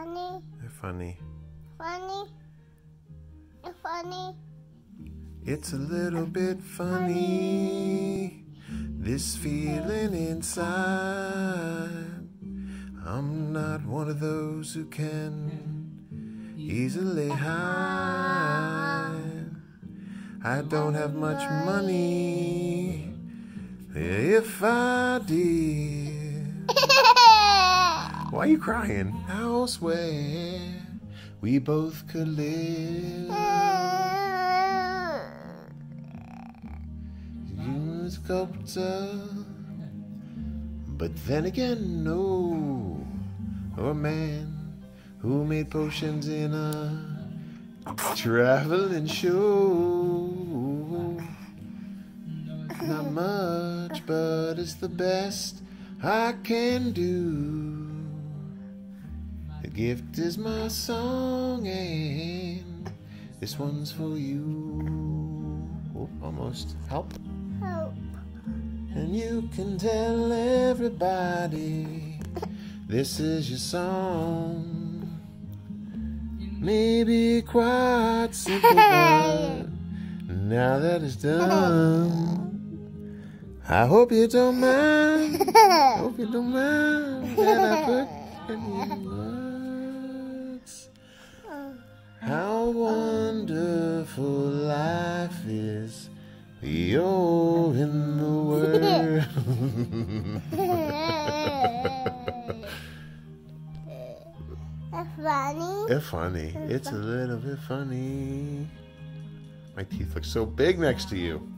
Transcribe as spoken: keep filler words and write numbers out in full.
Funny. They're funny. Funny. Funny. It's a little bit funny, this feeling inside. I'm not one of those who can easily hide. I don't have much money. If I did, why are you crying? Elsewhere we both could live. You sculptor, but then again, no. Or a man who made potions in a traveling show. Not much, but it's the best I can do. The gift is my song, and this one's for you. Oh, almost. Help. Help. And you can tell everybody this is your song. Maybe quite simple, but now that it's done, I hope you don't mind. I hope you don't mind that I put in words how wonderful life is. You're in the world. Funny. It's funny. It's a little bit funny. My teeth look so big next to you.